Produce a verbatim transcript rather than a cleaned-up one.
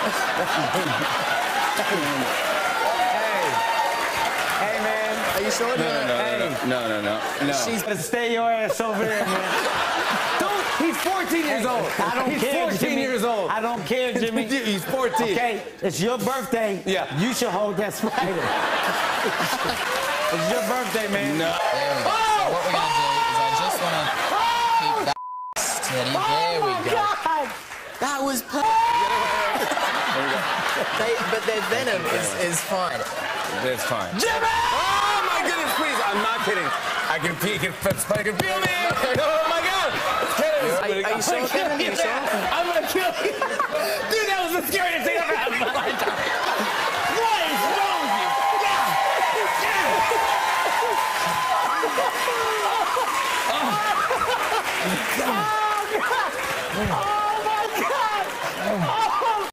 Hey, man. Are you sure? No, no, no, hey. no, no, no, no, no. She's gonna stay your ass over there, man. Don't. He's fourteen years old. I don't He's care, fourteen Jimmy. years old. I don't care, Jimmy. He's fourteen. Okay, it's your birthday. Yeah. You should hold that spider. It's your birthday, man. No. There we go. So what we're gonna do is I just wanna keep that steady. There we go. God. That was perfect. they, but their venom is, is fine. That's fine. Jimmy! Oh my goodness, please! I'm not kidding. I can feel, I can, I can feel me. Oh my God! It's killing me. Are, are you sure, Kevin? Are you sure? I'm gonna kill you. Dude, that was the scariest thing